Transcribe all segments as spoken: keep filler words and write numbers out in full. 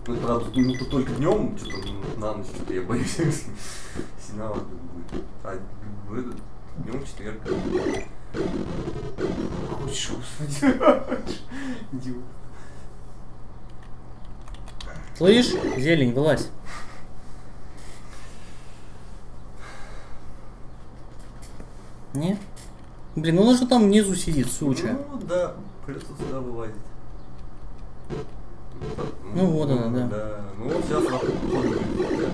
Ну, правда, ну, то только днем, что-то на ночь, что-то я боюсь. Сигнал будет. А в этот днем в четверг. Хочешь, господи. Идиот. Слышь, зелень, вылазь. Не? Блин, ну он же там внизу сидит, суча. Ну да, придется сюда вылазить. Ну, ну вот она, да. Да. Ну вот сейчас на входе будет.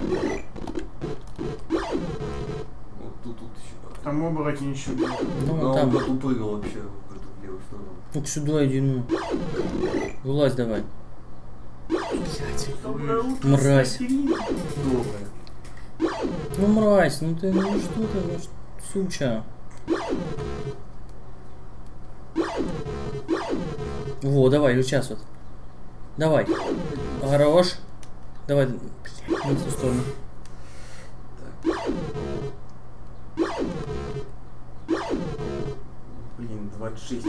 Вот тут, тут еще. Там оборотень еще был. Ну, ну там. Он упрыгал вообще в эту левую сторону. Ну сюда иди, ну. Вылазь давай. Мразь. Доброе. Ну мразь, ну ты, ну что ты, ну что, суча. Во, давай, вот сейчас вот. Давай. Хорош. Давай. Блядь, не в ту сторону. Блин, двадцать шесть.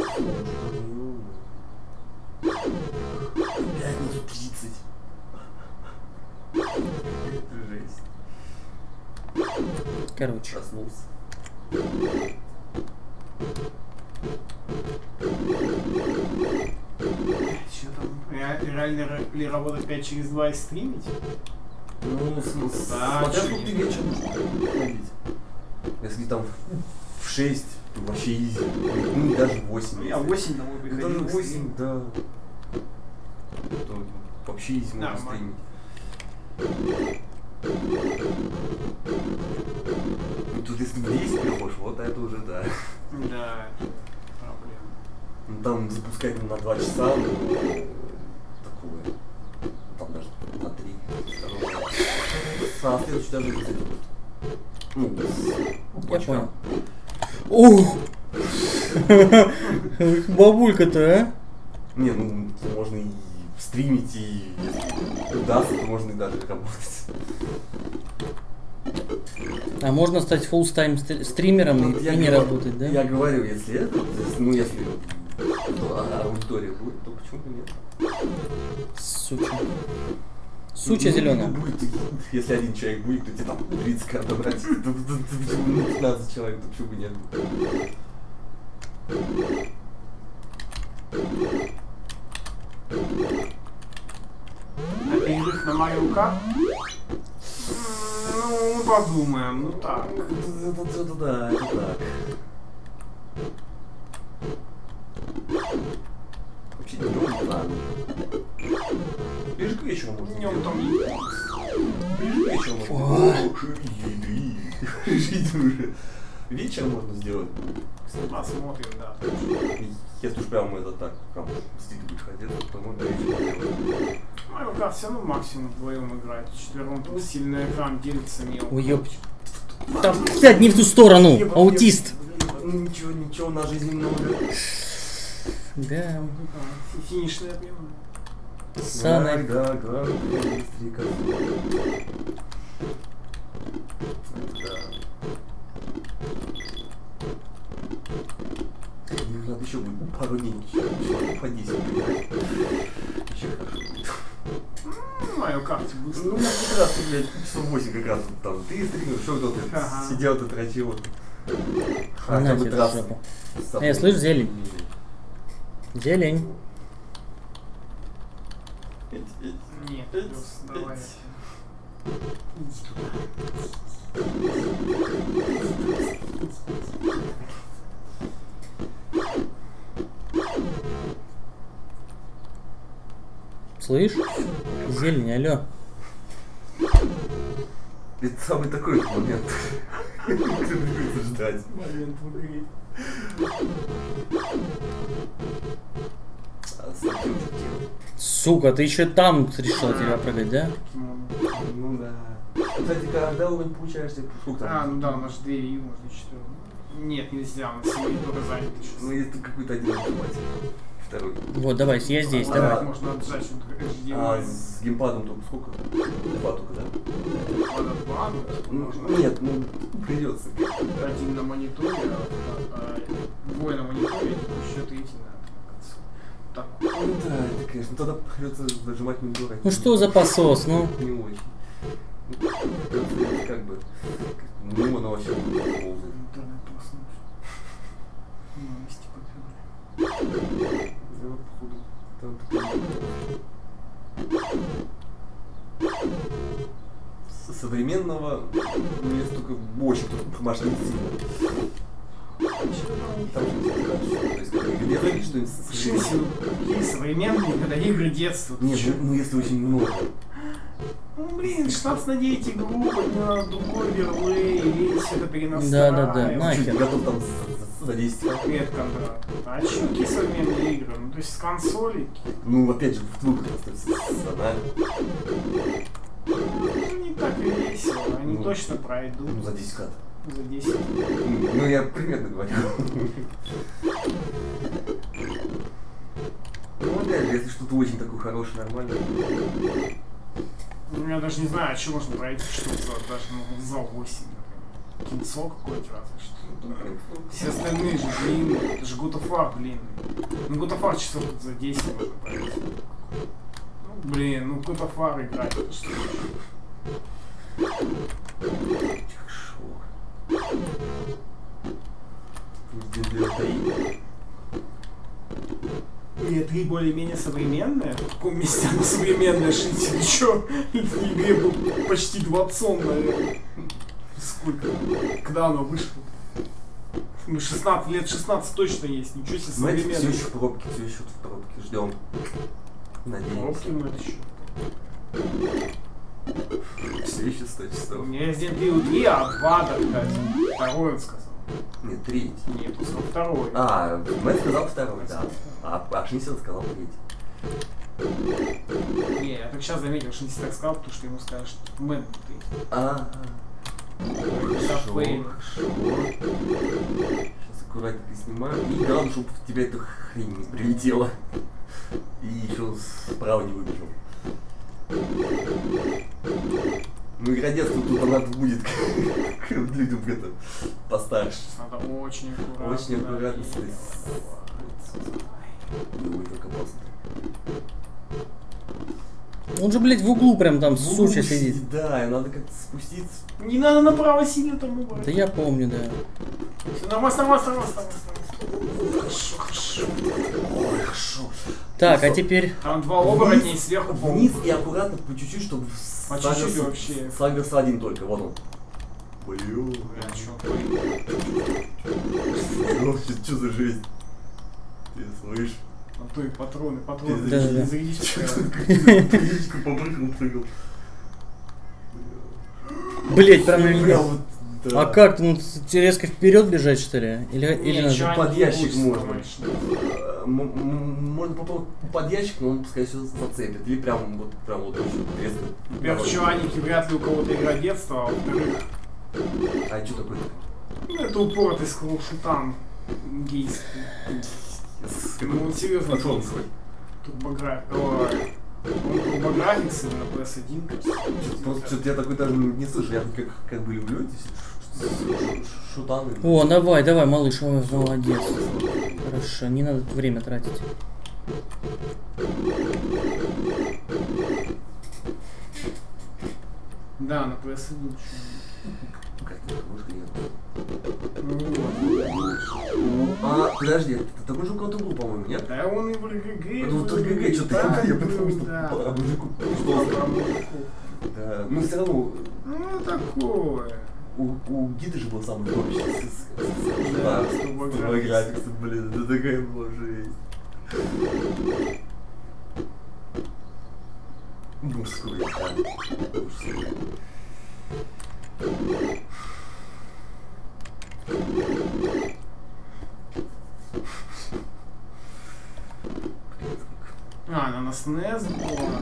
Пятницу тридцать. Это жесть. Короче. Проснулся. Что там? Реально ли работать пять через два и стримить? Ну, смысл. Да, Смотря чё сколько ты вечером ходить. Если там в шесть, то вообще изи. Ну, даже в восемь. Я в восемь домой Ну, приходил. даже в восемь, да. То вообще изи можно Нормально. стримить. Ну, тут если в десять приходишь, вот это уже да. Да, это проблема. Ну, там запускать на два часа, ну, такое. Там даже на три. А следующий даже будет. Ну, Я понял. Ух! Бабулька-то, а? Не, ну, можно и стримить, и если удастся, то можно и даже работать. А можно стать фулл-тайм стримером Ну, и, я и не говорю, работать, да? Я говорю, если это, то есть, ну, если то аудитория будет, то почему бы нет? Суча. Суча Ну, зеленая. Будет, если один человек будет, то тебе там тридцать карт брать, то почему пятнадцать человек, то почему бы нет? А перерыв на Марио Карт? Ну, подумаем, ну так. Это, это, это да, это так. Вообще днем не надо. Ближе к вечеру можно. Днем там не Ближе к вечеру можно. Жить уже. Вечером можно сделать. посмотрим, да. Если уж прямо это так, прям с будешь ходить, то можно вечером. Марио Карт все равно максимум вдвоем играть. Четвером тут сильный экран делится мелко. Ой, ёп. Там, сядь не в ту сторону, аутист. Ну ничего, ничего, на жизни много. Да. Финишная прямо. Саной. Да, главное, быстрее как. Да. Надо еще будет пару дней, еще по десять играть. Еще хорошо будет. Марио Карт быстро. Ну, я как раз, блядь, часов восемь как раз вот там. Ты стримил, что кто-то Ага. сидел, ты дрочил. А, На хотя бы тебе трасс. жопу. Э, слышь, зелень. Зелень. Нет, плюс, давай. Слышь? Зелень, алло. Это самый такой момент. Приходится ждать. Момент в игре. А, смотрю, Сука, ты еще там решила тебя прыгать, да? ну да. Кстати, когда уровень получаешься, сколько там? А, ну да, у нас две и можно четыре. Нет, нельзя, у нас сегодня только занято сейчас. Ну, если ты какой-то один автомат. Второй. Вот, давай, я здесь, А, давай. Можно отжать, что эйч ди эм А ай. с геймпадом только сколько? Два только, да? Под два, ну, можно. Ну, нет, ну придется. Один на мониторе, а, а, двое на мониторе, еще третий на конце. Так. Ну да, это конечно, тогда придется нажимать на дурак. Ну что за посос, ну? Не очень. Ну, как бы, ну, оно вообще ползает. Интернет проснулся. Новости подбирай. Да, походу, там С современного у меня столько очень только машин сильно. Там же не знаю, то есть, как бы, где-то что-нибудь Шинси, какие современные, когда игры детства. ты Нет, чё? ну, ну если очень много. Ну блин, шестнадцать на девять игру, не надо другой верлей, весь это перенастраивать. Да-да-да, Чуть нахер. готов там за- за десять. Привет, Кондрат. А чё, какие современные игры? Ну то есть с консолей? Ну, опять же, в выбор остается она. Ну не так и весело, они Ну, точно пройдут Ну, за десять кат. за десять. Ну, я примерно говорю. Ну, опять же, если что-то очень такое хорошее, нормальное. Ну, я даже не знаю, что можно пройти, что за даже ну, за восемь, например. Кинцо какое-то разве что. Все остальные же длинные, это же God of War длинный. Ну God of War часов за десять можно пройти. Ну блин, ну God of War играть, это что? Шок. И три более-менее современные? В каком месте оно современное, Шинси? Ты чё? В игре был почти двадцать, наверное. Сколько? Когда оно вышло? Ну, шестнадцать лет, шестнадцать точно есть. Ничего себе Знаете, все современное. еще в пробке, все еще в пробке. Ждем. Надеемся. Пробки мы это еще. Все еще сто часов. У меня Resident Evil три, а два, так сказать. Второй он сказал. Нет, три. Нет, он сказал второй. А, Мэтт сказал второй, да. А, а Шинсен сказал третий. Не, я только сейчас заметил, что Шинси так сказал, потому что ему скажут, что Мэн ты. А, хорошо, Фейн. хорошо. Сейчас аккуратненько снимаю. И главное, чтобы в тебя эта хрень не прилетела. И еще справа не выбежал. Ну, игра детства тут она будет к людям это постарше. Надо очень аккуратно. Очень аккуратно да, смотреть. Ой, как опасно. Он же, блядь, в углу прям там В углу суча сидит. Да, и надо как-то спуститься. Не надо направо сильно там убрать. Да я помню, да. Все нормально, нормально, нормально, нормально. Хорошо, хорошо. Ой, хорошо. Так, а теперь... Там два оборотня и сверху Вниз и аккуратно по чуть-чуть, чтобы По чуть-чуть вообще. Сагрос один только, вот он. Блин. Бля, чё? Что за жизнь? Ты слышишь? А то и патроны, патроны. Да, да, да. Зарядись, Птичку попрыгнул, прыгал. Блять, прям на меня. Прям вот, да. А как? Ну, ты резко вперед бежать, что ли? Или, или Не, чё надо? они Под ящик ебутся, можно. конечно. М- м- Можно попробовать под ящик, но он, скорее всего, зацепит. Или прям вот, прям вот очень резко. Во-первых, чуаники вряд ли у кого-то игра детства, а во-вторых, А что такое? ну это упоротый скролл-шутан гейский. Ну вот серьезно, А что он свой? турбографик. Ой, он турбографикс именно пи эс один, кажется. Просто что-то я такой даже не слышу. Я как, как бы люблю эти ш- ш- ш- шутаны. О, давай, давай, малыш, ой, молодец. Хорошо, не надо время тратить. Да, на пи эс один. Как-то немножко нет. Ну вот. А, подожди, ты такой же у кого-то был, по-моему, нет? Да он и в РГГ. Ну, в РГГ что-то да, я был, потому что да. по мужику Что что про мужиков? Да, ну все равно Ну такое. у, у Гиты же был самый топчик с, с, с, Да, с, с с турбографикс. турбографиксом, блин, это такая была жесть. Мужской, да. Мужской. А, она на снэс была.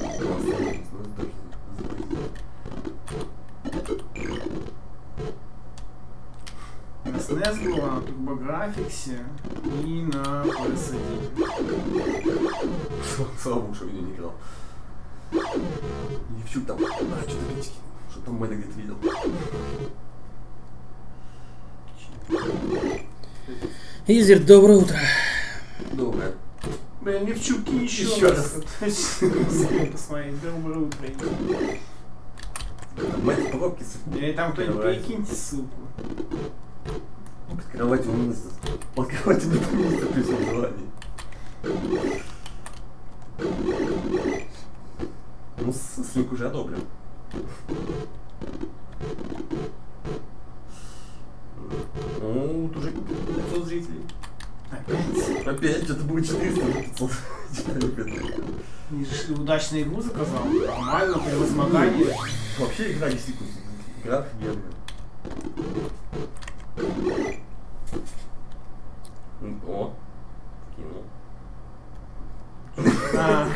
На снэс была, на турбографиксе и на пи эс один. Слава богу, что я не играл. Девчук там, а, что-то бить, что там Мэдда где-то видел. Изер, доброе утро. Доброе. Блин, мне в чубке еще, Еще раз. Посмотри, доброе утро. Мать пробки с... Или там кто-нибудь перекиньте ссылку. Под кроватью он мыслит. Под кроватью не помнится при всем желании. Ну, ссылку уже одобрил. Ну, тут уже пятьсот зрителей. Опять? Опять что-то будет четыреста, пятьсот. Не же удачную игру заказал. Нормально, превозмогание. Вообще игра не секунд. Игра офигенная. О, кинул. А.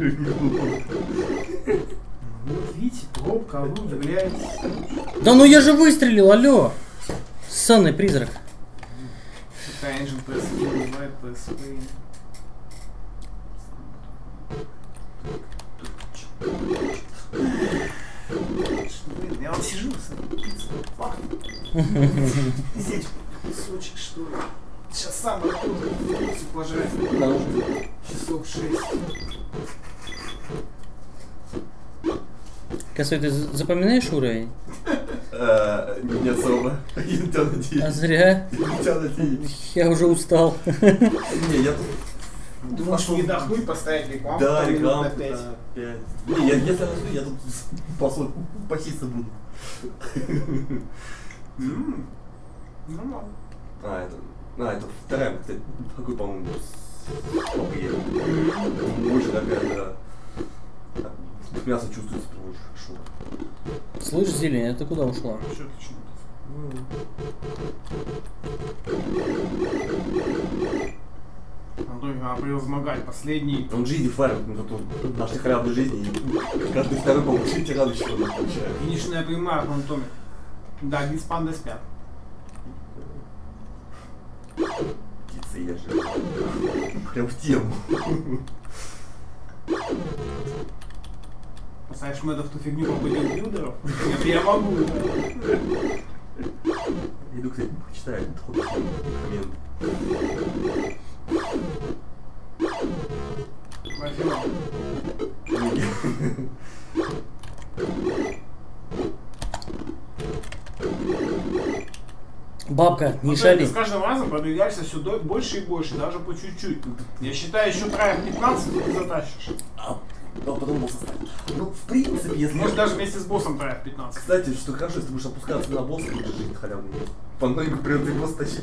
Вот видите, пробка, а вы удивляетесь. Да ну я же выстрелил, алло! Ссаный призрак. Какая engine пи эс пи называет пи эс пи. Блин, я вот сижу, здесь кусочек, что ли. Сейчас сам оттуда пиццу пожарить. Часов шесть. Косой, ты запоминаешь уровень? Не особо. Я на тебя надеюсь. А зря. Я на тебя надеюсь. Я уже устал. Не, я тут... Думаешь, не дохнуть, поставить рекламу? Да, там минут рекламу. на пять. пять. Не, я, если я я тут посол паситься буду. Ммм. Нормально. А, это... А, это вторая, кстати, какой, по-моему, поприедет. Очень такая, да. Мясо чувствуется прям очень хорошо. Слышь, зелень, а ты куда ушла? Что ты чё? Антон, надо превозмогать последний. Он жизни фарм, ну тут нашей халявной жизни, и каждый второй, по-моему, жить радует, что он получает. Финишная прямая, Антон. Да, без панды спят. Птицы я же. Прям в тему. Поставишь Мэда в ту фигню по бодибилдеров? Нет, я могу. Иду, кстати, почитаю этот ход. Момент. Возьмем. Бабка, не Вот шали. ты с каждым разом продвигаешься все до- больше и больше, даже по чуть-чуть. Я считаю, еще трайв пятнадцать ты затащишь. А, ну, потом босса ставить. Ну, в принципе, если... Может даже вместе с боссом трайв пятнадцать. Кстати, что хорошо, если ты будешь опускаться на босса, будешь жить халявный. По многим придется и босс тащить.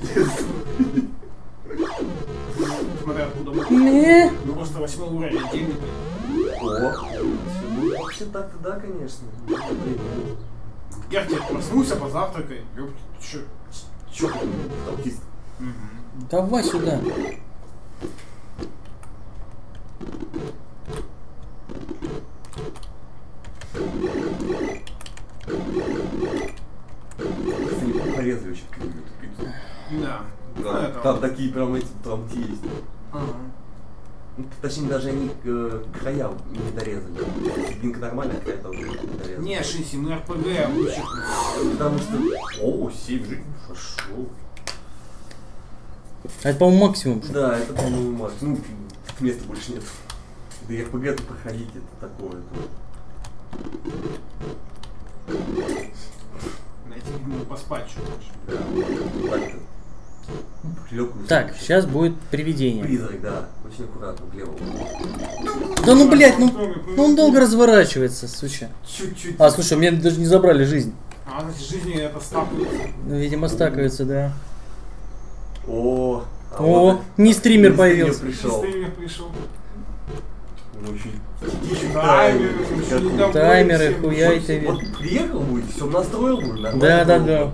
Смотря откуда мы. Не. Ну просто восьмой уровень отдельный. О, ну, вообще так-то да, конечно. Блин, Я тебе проснулся, позавтракай. Ёпта, ты чё? чё ты, аутист? Давай сюда. Кстати, не порезали очень кривую эту пиццу. Да. Да, Это- там такие прям эти трамти есть. Ага. Ну, точнее, даже они э, края не дорезали. Серединка нормальная, края тоже не дорезали. Не, Шинси, мы эр пэ гэ обучим. Потому что... О, семь жизней, хорошо. А это, по-моему, максимум. Да, это, по-моему, макс. Ну, места больше нет. Да и эр пэ гэ-то проходить, это такое. Это... Найти, видимо, поспать чуть больше. Да, так-то. Легкую Так, сейчас будет привидение. Призрак, да. Очень аккуратно, влево. Да ну, блядь, ну, ну он долго разворачивается, суча. Чуть-чуть. А, слушай, мне даже не забрали жизнь. А, значит, жизни это стакуется. Ну, видимо, стакаются, да. О, а О, вот не стример не появился. пришел. Стример пришел. Ну, чуть, чуть Таймер, таймер, чуть как не бы. домой Таймеры, всем. хуяйте. Вот приехал будет, все настроил будет, нормально. Да, да, было. да.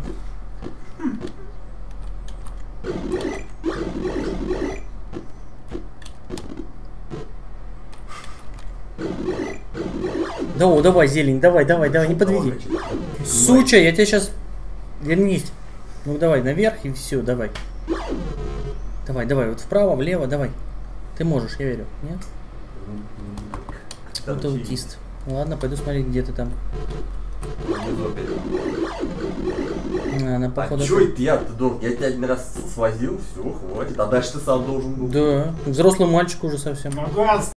Да, о, давай, зелень, давай, давай, давай, не подведи. Суча, я тебя сейчас... Вернись. Ну давай, наверх и все, давай. Давай, давай, вот вправо, влево, давай. Ты можешь, я верю. Нет? Вот аутист. Ладно, пойду смотреть, где ты там. Внизу опять. А, она, А походу... чё это я? Ты должен? Я тебя один раз свозил, все, хватит. А дальше ты сам должен был. Да, взрослый мальчик уже совсем. Могу